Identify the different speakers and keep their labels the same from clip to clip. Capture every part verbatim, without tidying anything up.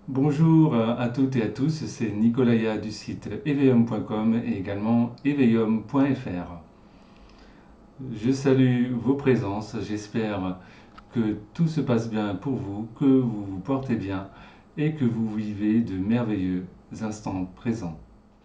Speaker 1: Bonjour à toutes et à tous, c'est Nicolaya du site éveillhomme point com et également éveillhomme point f r. Je salue vos présences, j'espère que tout se passe bien pour vous, que vous vous portez bien et que vous vivez de merveilleux instants présents.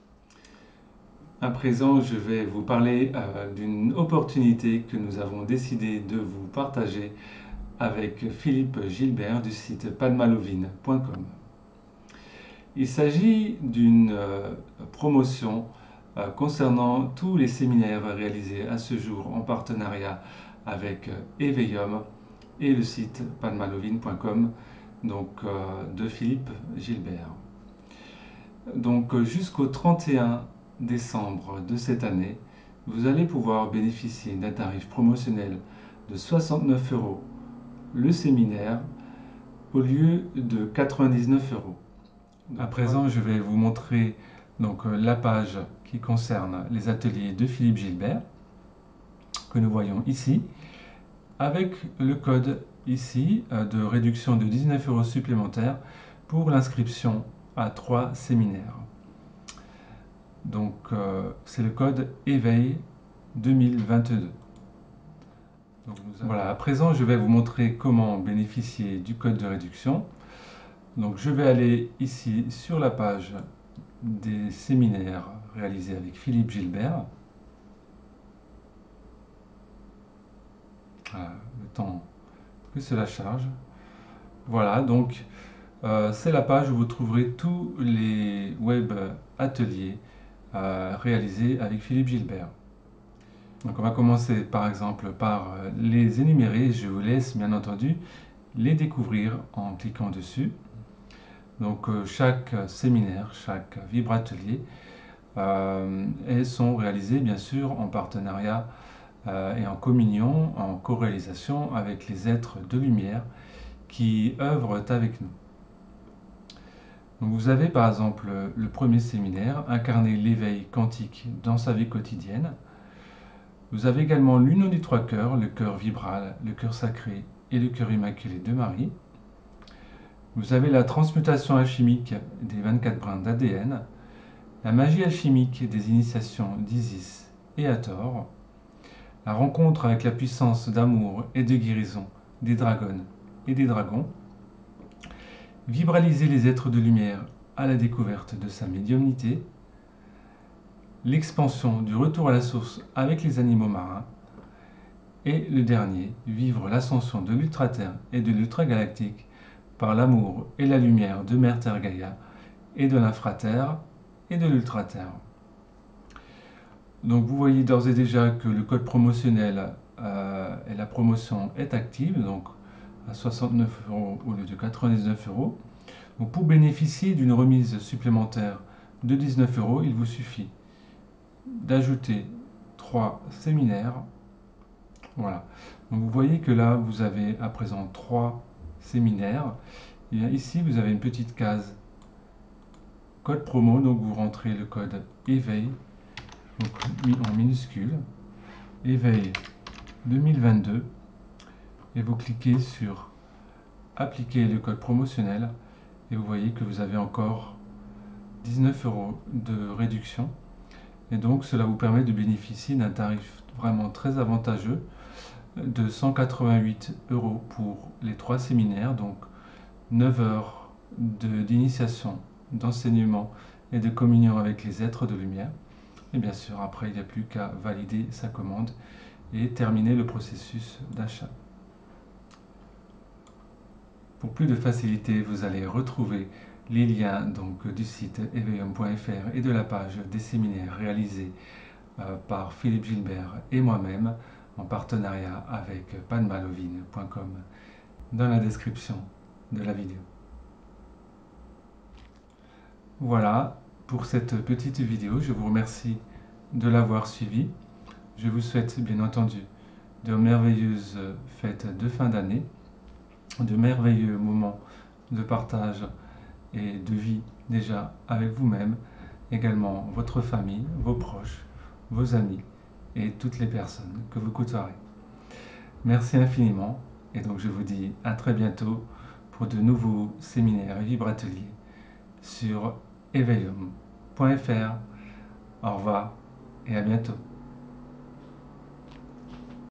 Speaker 1: À présent, je vais vous parler euh, d'une opportunité que nous avons décidé de vous partager avec Philippe Gilbert du site padmalovine point com. Il s'agit d'une euh, promotion euh, concernant tous les séminaires réalisés à ce jour en partenariat avec euh, Éveillum et le site padmalovine point com, donc euh, de Philippe Gilbert. Donc euh, jusqu'au trente et un décembre de cette année, vous allez pouvoir bénéficier d'un tarif promotionnel de soixante-neuf euros le séminaire au lieu de quatre-vingt-dix-neuf euros. À présent, je vais vous montrer donc, la page qui concerne les ateliers de Philippe Gilbert, que nous voyons ici, avec le code ici de réduction de dix-neuf euros supplémentaires pour l'inscription à trois séminaires. Donc, euh, c'est le code éveil deux mille vingt-deux. Donc, voilà, à présent, je vais vous montrer comment bénéficier du code de réduction. Donc, je vais aller ici sur la page des séminaires réalisés avec Philippe Gilbert. Voilà, le temps que cela charge. Voilà, donc euh, c'est la page où vous trouverez tous les web ateliers euh, réalisés avec Philippe Gilbert. Donc on va commencer par exemple par les énumérer. Je vous laisse bien entendu les découvrir en cliquant dessus. Donc euh, chaque séminaire, chaque vibratelier euh, et sont réalisés bien sûr en partenariat euh, et en communion, en co-réalisation avec les êtres de lumière qui œuvrent avec nous. Donc vous avez par exemple le premier séminaire, Incarner l'éveil quantique dans sa vie quotidienne. Vous avez également l'union des trois cœurs, le cœur vibral, le cœur sacré et le cœur immaculé de Marie. Vous avez la transmutation alchimique des vingt-quatre brins d'A D N, la magie alchimique des initiations d'Isis et Hathor, la rencontre avec la puissance d'amour et de guérison des dragonnes et des dragons, vibraliser les êtres de lumière à la découverte de sa médiumnité, l'expansion du retour à la source avec les animaux marins, et le dernier, vivre l'ascension de l'ultra-terre et de l'ultra-galactique par l'amour et la lumière de Mère Terre Gaïa et de l'infraterre et de l'ultra-terre. Donc vous voyez d'ores et déjà que le code promotionnel euh, et la promotion est active, donc à soixante-neuf euros au lieu de quatre-vingt-dix-neuf euros. Donc pour bénéficier d'une remise supplémentaire de dix-neuf euros, il vous suffit d'ajouter trois séminaires. Voilà. Donc vous voyez que là, vous avez à présent trois séminaires. Et bien ici, vous avez une petite case code promo. Donc vous rentrez le code éveil, donc mis en minuscule, éveil deux mille vingt-deux, et vous cliquez sur appliquer le code promotionnel. Et vous voyez que vous avez encore dix-neuf euros de réduction. Et donc cela vous permet de bénéficier d'un tarif vraiment très avantageux de cent quatre-vingt-huit euros pour les trois séminaires, donc neuf heures d'initiation, d'enseignement et de communion avec les êtres de lumière. Et bien sûr, après, il n'y a plus qu'à valider sa commande et terminer le processus d'achat. Pour plus de facilité, vous allez retrouver les liens donc, du site éveillhomme point f r et de la page des séminaires réalisés euh, par Philippe Gilbert et moi-même en partenariat avec padmalovine point com dans la description de la vidéo. Voilà pour cette petite vidéo. Je vous remercie de l'avoir suivi. Je vous souhaite bien entendu de merveilleuses fêtes de fin d'année, de merveilleux moments de partage et de vie déjà avec vous-même, également votre famille, vos proches, vos amis et toutes les personnes que vous côtoierez. Merci infiniment et donc je vous dis à très bientôt pour de nouveaux séminaires et vibrateliers sur éveillum point F R. Au revoir et à bientôt.